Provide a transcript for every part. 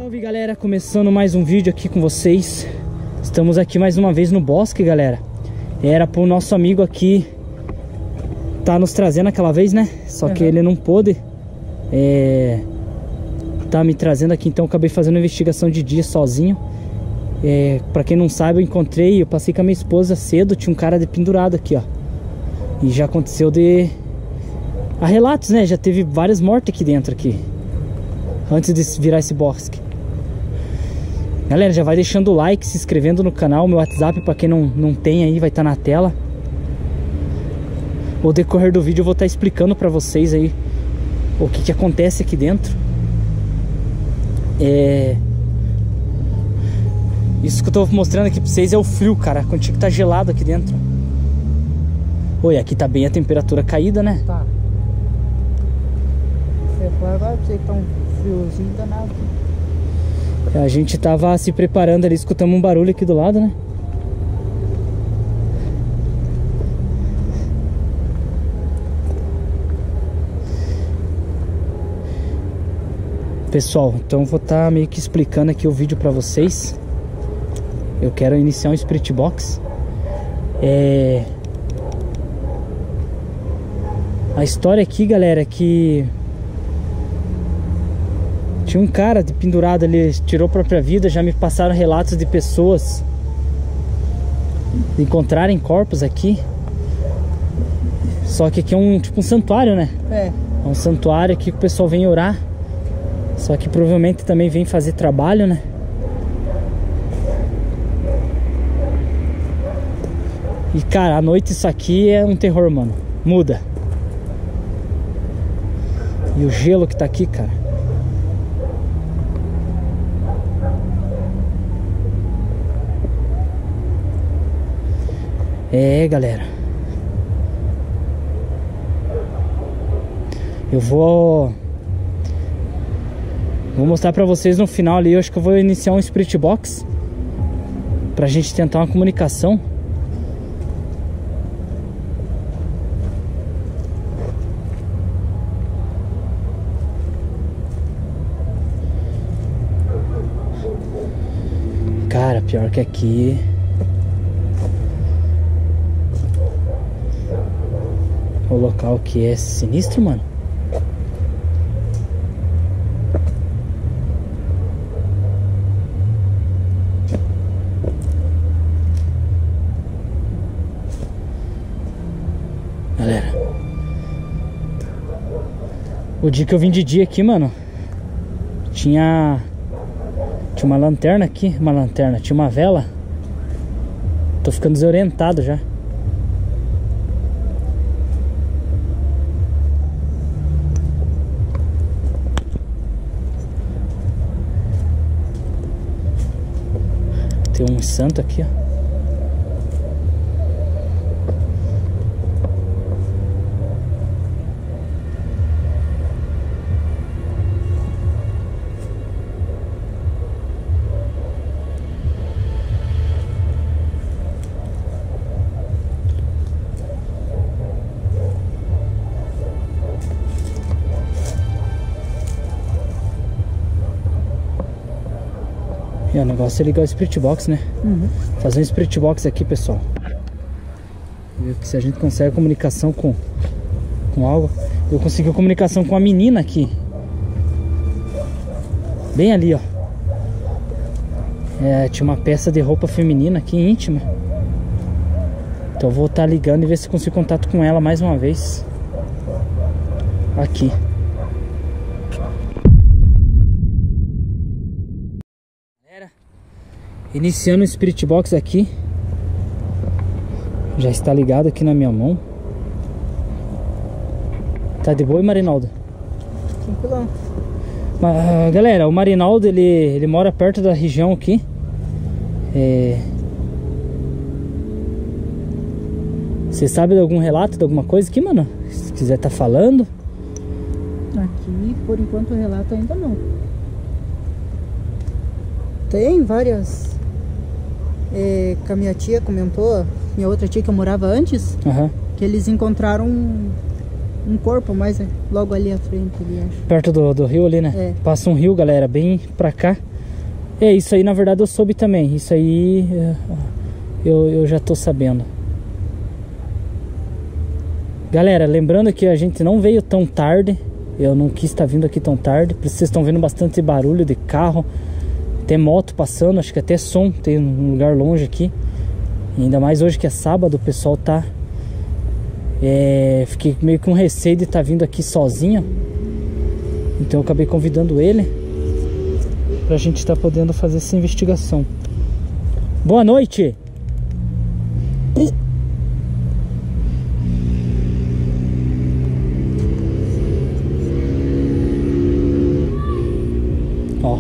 Salve galera, começando mais um vídeo aqui com vocês. Estamos aqui mais uma vez no bosque, galera. Era pro nosso amigo aqui tá nos trazendo aquela vez, né? Só que ele não pôde tá me trazendo aqui, então eu acabei fazendo uma investigação de dia sozinho. Pra quem não sabe, eu passei com a minha esposa cedo, tinha um cara pendurado aqui, ó. E já aconteceu há relatos, né? Já teve várias mortes aqui dentro aqui, antes de virar esse bosque. Galera, já vai deixando o like, se inscrevendo no canal. Meu WhatsApp, pra quem não tem aí, vai estar na tela. No decorrer do vídeo eu vou estar explicando pra vocês aí o que acontece aqui dentro. Isso que eu tô mostrando aqui pra vocês é o frio, cara. Quando que tá gelado aqui dentro. Oi, aqui tá bem a temperatura caída, né? Tá. Você foi agora pra você que tá um friozinho danado. A gente tava se preparando ali, escutamos um barulho aqui do lado, né? Pessoal, então eu vou estar meio que explicando aqui o vídeo pra vocês. Eu quero iniciar um Spirit Box. A história aqui, galera, é que tinha um cara pendurado ali, tirou a própria vida. Já me passaram relatos de pessoas de encontrarem corpos aqui. Só que aqui é tipo um santuário, né? É um santuário aqui que o pessoal vem orar. Só que provavelmente também vem fazer trabalho, né? E cara, à noite isso aqui é um terror, mano. Muda. E o gelo que tá aqui, cara. Galera, eu vou mostrar pra vocês no final ali. Eu acho que eu vou iniciar um Spirit Box pra gente tentar uma comunicação. Cara, pior que aqui o local que é sinistro, mano. Galera, o dia que eu vim de dia aqui, mano, tinha uma lanterna aqui, tinha uma vela. Tô ficando desorientado já. Tem um santo aqui, ó. E o negócio é ligar o Spirit Box, né? Fazer um Spirit Box aqui, pessoal. Ver se a gente consegue comunicação com algo. Eu consegui comunicação com a menina aqui. Bem ali, ó. Tinha uma peça de roupa feminina aqui, íntima. Então eu vou estar ligando e ver se consigo contato com ela mais uma vez. Aqui. Iniciando o Spirit Box aqui. Já está ligado aqui na minha mão. Tá de boa, Marinaldo? Tranquilão. Galera, o Marinaldo, ele mora perto da região aqui. Você sabe de algum relato, de alguma coisa aqui, mano? Se quiser tá falando. Aqui, por enquanto, o relato ainda não. Tem várias... que a minha tia comentou, minha outra tia que eu morava antes, que eles encontraram um corpo, mas é logo ali à frente, ali, acho. Perto do rio ali, né? É. Passa um rio, galera, bem pra cá. É, isso aí na verdade eu soube também. Isso aí eu já tô sabendo. Galera, lembrando que a gente não veio tão tarde. Eu não quis estar vindo aqui tão tarde. Por isso vocês estão vendo bastante barulho de carro. Até moto passando, acho que até som. Tem um lugar longe aqui. E ainda mais hoje que é sábado, o pessoal tá... fiquei meio com receio de estar vindo aqui sozinho. Então eu acabei convidando ele pra gente estar podendo fazer essa investigação. Boa noite! Ó.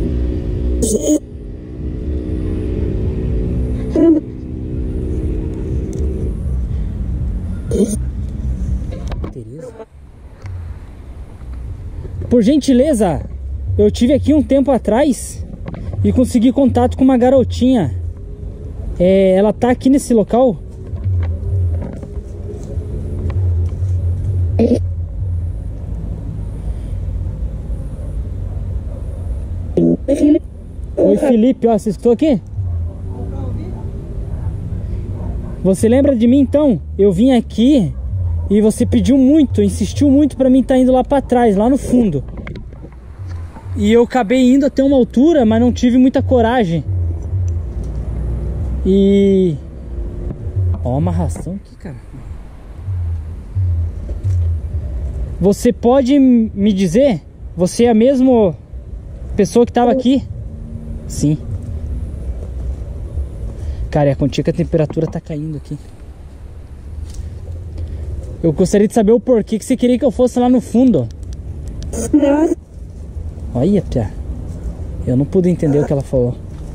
Tereza. Por gentileza, eu tive aqui um tempo atrás e consegui contato com uma garotinha. Ela tá aqui nesse local. Oi, Felipe, ó, você escutou aqui? Você lembra de mim então? Eu vim aqui e você pediu muito, insistiu muito pra mim estar indo lá pra trás, lá no fundo. E eu acabei indo até uma altura, mas não tive muita coragem. E... ó, uma amarração aqui, cara. Você pode me dizer? Você é a mesma pessoa que tava aqui? Sim. Cara, é a quantia que a temperatura tá caindo aqui. Eu gostaria de saber o porquê que você queria que eu fosse lá no fundo. Olha, Pia. Eu não pude entender o que ela falou.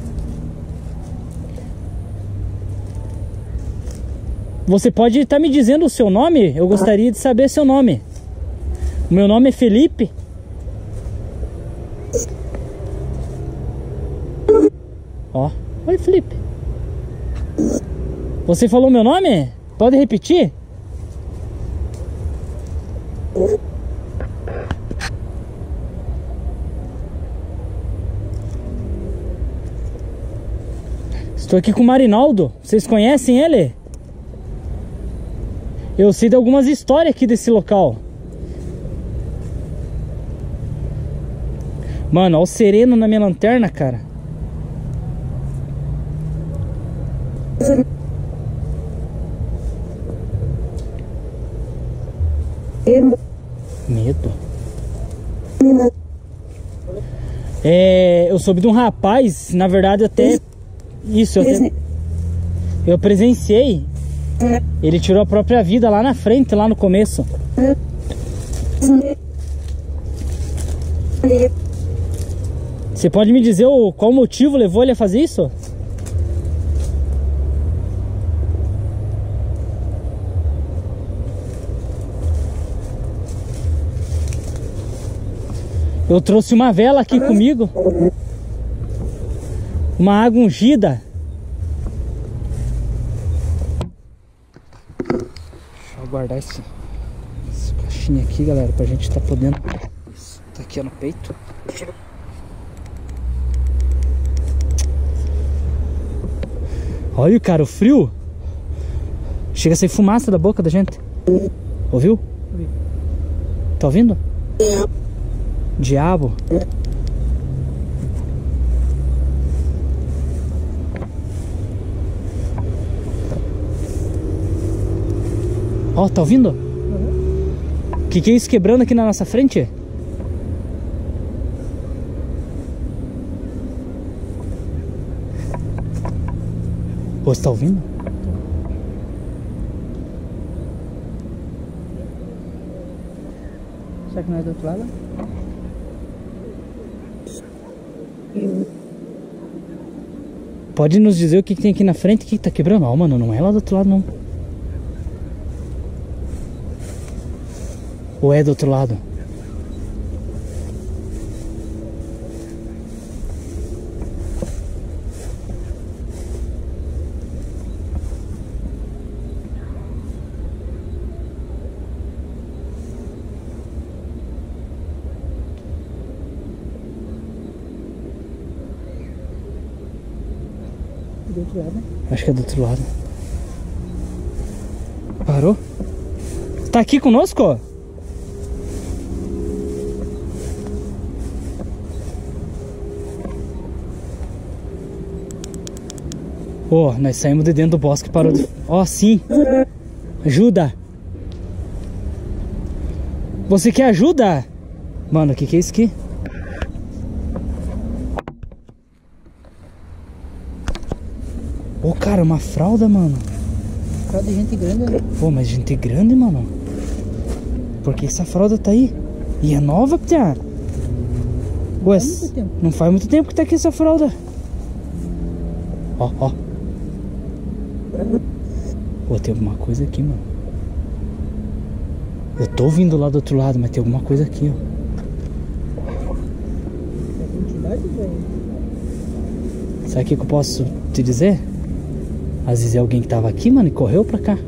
Você pode estar me dizendo o seu nome? Eu gostaria de saber seu nome. O meu nome é Felipe. Ó. Oi, Felipe. Você falou meu nome? Pode repetir? Estou aqui com o Marinaldo. Vocês conhecem ele? Eu sei de algumas histórias aqui desse local. Mano, olha o sereno na minha lanterna, cara. Medo. Eu soube de um rapaz, na verdade até... Isso, eu presenciei. Ele tirou a própria vida lá na frente, lá no começo. Você pode me dizer qual motivo levou ele a fazer isso? Eu trouxe uma vela aqui comigo. Uma água ungida. Deixa eu guardar essa caixinha aqui, galera, pra gente tá podendo. Isso, tá aqui no peito. Olha, cara, o frio. Chega a sair fumaça da boca da gente. Ouviu? Tá ouvindo? Diabo. Ó, tá ouvindo? Uhum. Que é isso quebrando aqui na nossa frente? Você tá ouvindo? Será que não é do outro lado? Pode nos dizer o que tem aqui na frente? O que tá quebrando? Ó, mano, não é lá do outro lado, não. Ou é do outro lado? do outro lado, né? Acho que é do outro lado. Parou? Tá aqui conosco? Ó, nós saímos de dentro do bosque e parou de... Ó, sim. Ajuda. Você quer ajuda? Mano, o que é isso aqui? Ô, cara, uma fralda, mano. Fralda de gente grande, né? Pô, mas gente grande, mano. Por que essa fralda tá aí? E é nova, Pia? Ué, não faz muito tempo que tá aqui essa fralda. Ó, ó. Pô, tem alguma coisa aqui, mano. Eu tô vindo lá do outro lado, mas tem alguma coisa aqui, ó. Sabe o que eu posso te dizer? Às vezes é alguém que tava aqui, mano, e correu pra cá.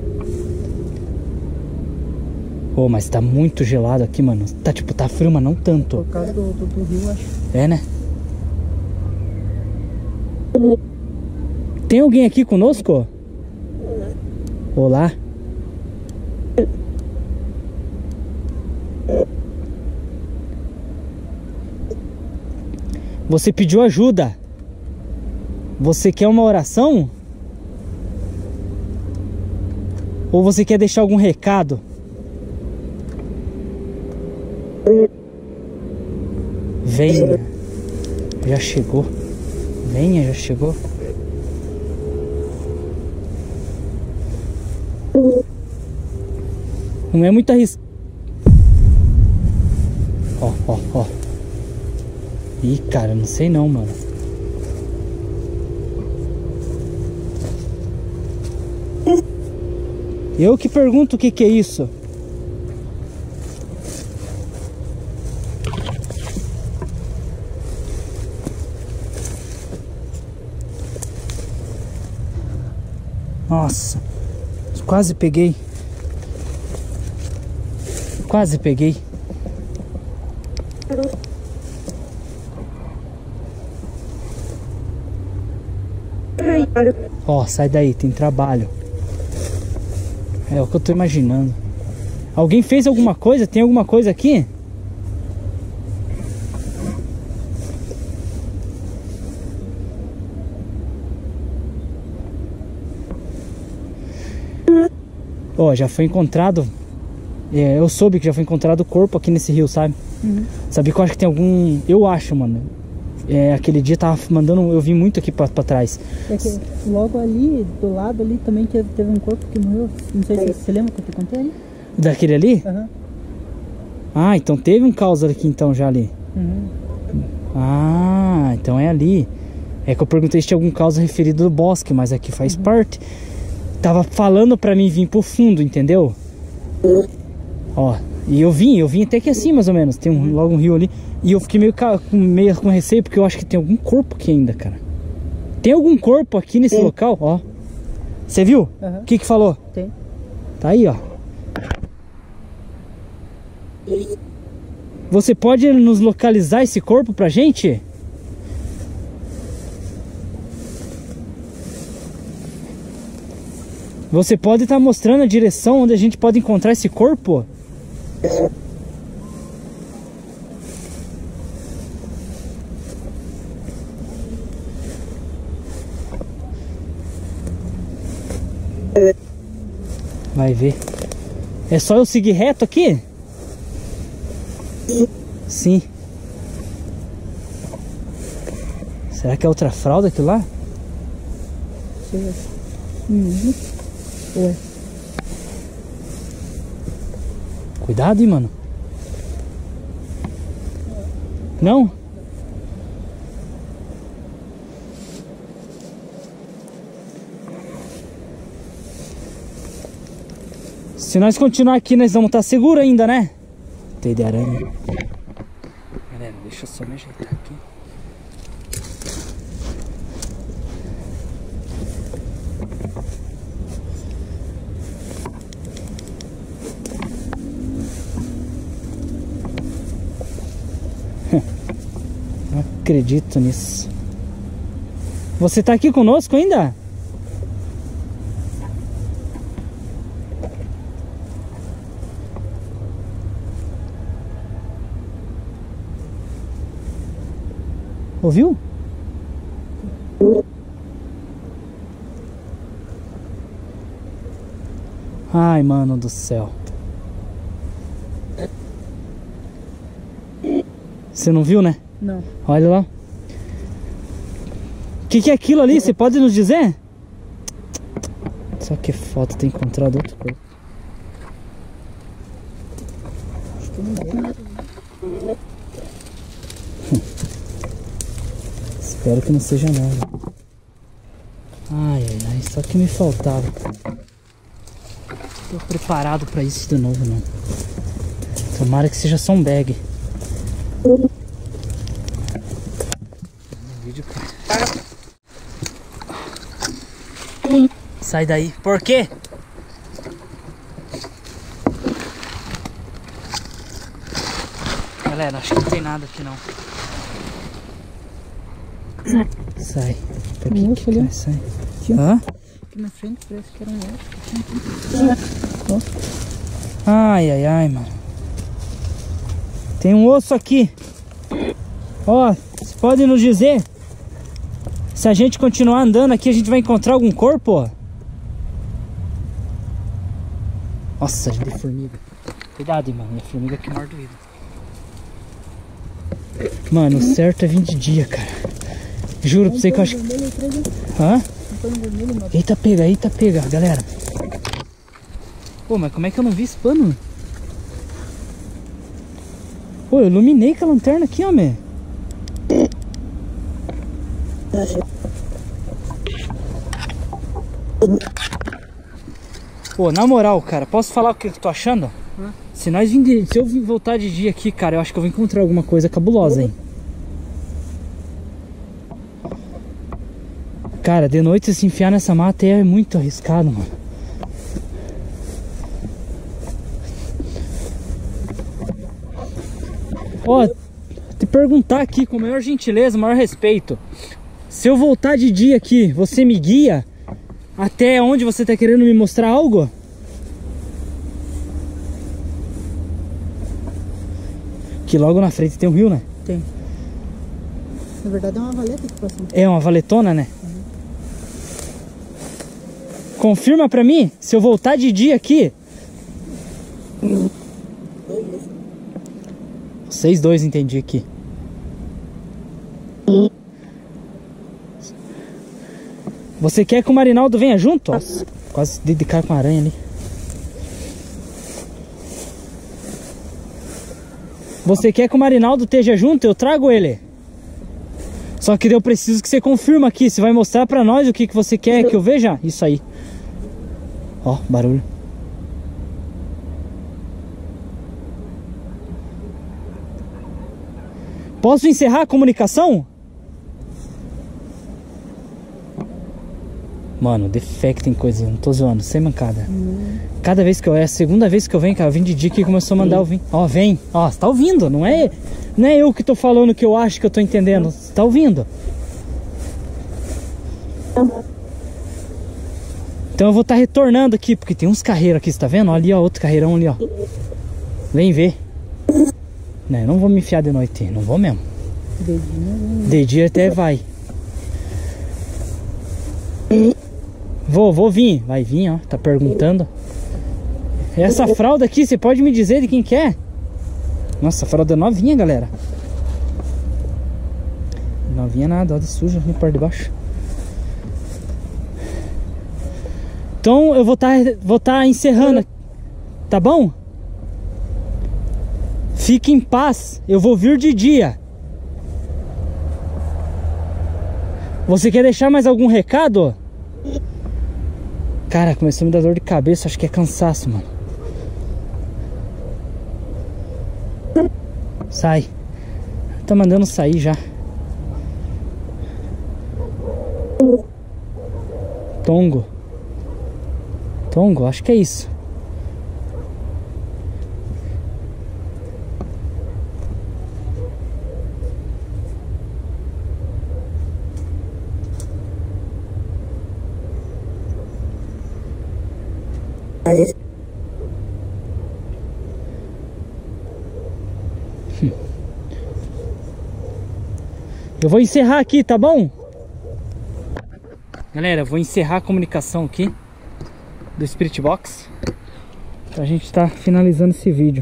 Pô, mas tá muito gelado aqui, mano. Tá tipo, tá frio, mas não tanto. Por causa do rio, acho. É, né? Tem alguém aqui conosco? Olá. Você pediu ajuda. Você quer uma oração? Ou você quer deixar algum recado? Venha. Já chegou. Venha, já chegou. Não é muito arriscado. Ó, ó, ó. Ih, cara, não sei não, mano. Eu que pergunto o que é isso. Nossa, quase peguei. Quase peguei. Ó, sai daí, tem trabalho. É o que eu tô imaginando. Alguém fez alguma coisa? Tem alguma coisa aqui? Ó, já foi encontrado. Eu soube que já foi encontrado o corpo aqui nesse rio, sabe? Sabe que eu acho que tem algum... Eu acho, mano. Aquele dia tava mandando... Eu vi muito aqui pra trás. É que logo ali, do lado ali, também teve um corpo que morreu. Não sei se você lembra que eu te contei ali. Daquele ali? Aham. Ah, então teve um caos aqui então já ali. Ah, então é ali. É que eu perguntei se tinha algum caos referido do bosque, mas aqui faz parte. Tava falando pra mim vir pro fundo, entendeu? Ó, e eu vim até que assim, mais ou menos. Tem logo um rio ali. E eu fiquei meio com receio, porque eu acho que tem algum corpo aqui ainda, cara. Tem algum corpo aqui nesse local, ó. Você viu? O que falou? Tem. Tá aí, ó. Você pode nos localizar esse corpo pra gente? Você pode estar mostrando a direção onde a gente pode encontrar esse corpo? Vai ver. É só eu seguir reto aqui? Sim. Será que é outra fralda aquilo lá? Ué. Cuidado, hein, mano. Não? Se nós continuar aqui, nós vamos estar seguros ainda, né? Teia de aranha. Galera, deixa eu só me ajeitar aqui. Não acredito nisso. Você tá aqui conosco ainda? Ouviu? Ai, mano do céu. Você não viu, né? Não. Olha lá. O que é aquilo ali? Você pode nos dizer? Só que foto, tem encontrado outro corpo. Acho que não deu. Espero que não seja nada. Ai, ai, ai, só que me faltava. Tô preparado pra isso de novo, não. Tomara que seja só um bag. Sai daí. Por quê? Galera, acho que não tem nada aqui não. Sai. Por que Nossa, olha. sai? Hã? Aqui na frente parece que era um osso. Ai, ai, ai, mano. Tem um osso aqui. Ó, vocês podem nos dizer se a gente continuar andando aqui a gente vai encontrar algum corpo, ó? Nossa, de formiga. Cuidado, mano, é formiga que morde o ídolo. Mano, o certo é vir de dia, cara. Juro pra você que eu acho que... Hã? Eita pega, galera. Pô, mas como é que eu não vi esse pano? Pô, eu iluminei com a lanterna aqui, ó, man. Pô, na moral, cara, posso falar o que eu tô achando? Se eu voltar de dia aqui, cara, eu acho que eu vou encontrar alguma coisa cabulosa, hein? Cara, de noite se enfiar nessa mata é muito arriscado, mano. Ó, te perguntar aqui com a maior gentileza, maior respeito. Se eu voltar de dia aqui, você me guia até onde você tá querendo me mostrar algo? Que logo na frente tem um rio, né? Tem. Na verdade é uma valeta que passou. É uma valetona, né? Confirma pra mim, se eu voltar de dia aqui. Vocês dois entendi aqui. Você quer que o Marinaldo venha junto? Nossa, quase dei de cara com a aranha ali. Você quer que o Marinaldo esteja junto? Eu trago ele. Só que eu preciso que você confirma aqui. Você vai mostrar pra nós o que você quer que eu veja? Isso aí. Ó, barulho. Posso encerrar a comunicação? Mano, defect tem coisa, não tô zoando, sem mancada. Cada vez que eu... É a segunda vez que eu venho, cara, eu vim de dia que começou a mandar eu vir. Ó, vem. Ó, você tá ouvindo, não é eu que tô falando o que eu acho que eu tô entendendo. Você tá ouvindo? Então eu vou estar retornando aqui, porque tem uns carreiros aqui, você tá vendo? Ó, ali, ó, outro carreirão ali, ó. Vem ver. Não vou me enfiar de noite, não vou mesmo. De dia até vai. Vou vir, vai vir, ó, tá perguntando. Essa fralda aqui, você pode me dizer de quem que é? Nossa, a fralda é novinha, galera. Novinha nada, ó, de suja, na parte de baixo. Então eu vou tá encerrando, tá bom? Fique em paz, eu vou vir de dia. Você quer deixar mais algum recado? Cara, começou a me dar dor de cabeça, acho que é cansaço, mano. Sai. Tá mandando sair já. Tongo. Tongo, acho que é isso. Eu vou encerrar aqui, tá bom? Galera, eu vou encerrar a comunicação aqui do Spirit Box. A gente tá finalizando esse vídeo.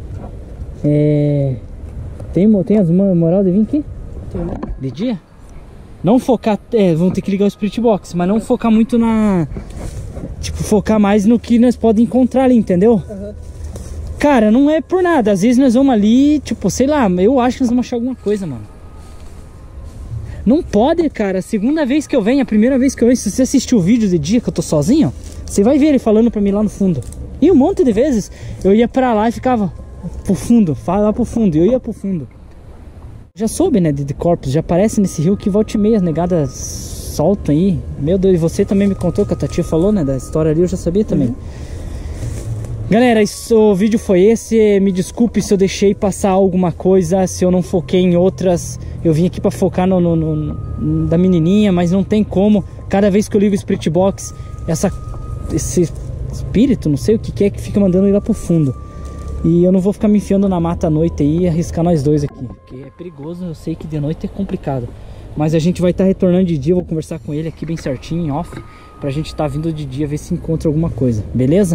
Tem as moral de vir aqui? De dia? Não focar, vamos ter que ligar o Spirit Box, mas não focar muito na... Tipo, focar mais no que nós podemos encontrar ali, entendeu? Uhum. Cara, não é por nada. Às vezes nós vamos ali, tipo, sei lá, eu acho que nós vamos achar alguma coisa, mano. Não pode, cara. Segunda vez que eu venho, a primeira vez que eu venho, se você assistiu o vídeo de dia que eu tô sozinho, você vai ver ele falando pra mim lá no fundo. E um monte de vezes eu ia pra lá e ficava pro fundo, fala lá pro fundo, e eu ia pro fundo. Já soube, né, de corpos, já aparece nesse rio que volta e meia, as negadas soltam aí. Meu Deus, e você também me contou que a Tati falou, né, da história ali, eu já sabia também. Uhum. Galera, o vídeo foi esse. Me desculpe se eu deixei passar alguma coisa, se eu não foquei em outras. Eu vim aqui pra focar da menininha, mas não tem como. Cada vez que eu ligo o Spirit Box, esse espírito, não sei o que é, que fica mandando ir lá pro fundo. E eu não vou ficar me enfiando na mata à noite aí e arriscar nós dois aqui, porque é perigoso. Eu sei que de noite é complicado, mas a gente vai estar retornando de dia. Eu vou conversar com ele aqui bem certinho, em off, pra gente estar vindo de dia, ver se encontra alguma coisa, beleza?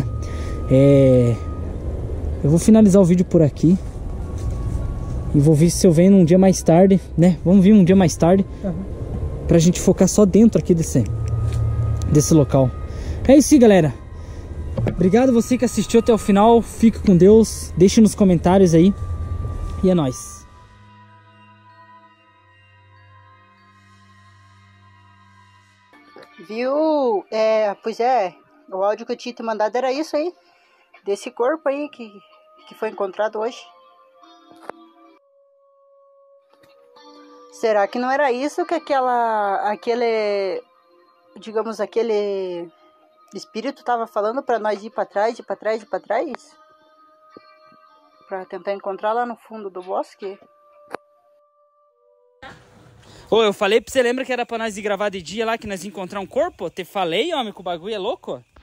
Eu vou finalizar o vídeo por aqui e vou ver se eu venho num dia mais tarde, né? Vamos vir um dia mais tarde, pra gente focar só dentro aqui desse local. É isso aí, galera. Obrigado você que assistiu até o final. Fique com Deus. Deixe nos comentários aí. E é nóis. Viu? Pois é. O áudio que eu tinha te mandado era isso aí. Desse corpo aí que foi encontrado hoje. Será que não era isso que aquele espírito tava falando pra nós ir pra trás, pra tentar encontrar lá no fundo do bosque? Ô, eu falei pra você, lembra que era pra nós ir gravar de dia lá, que nós ia encontrar um corpo? Te falei, homem, que o bagulho é louco?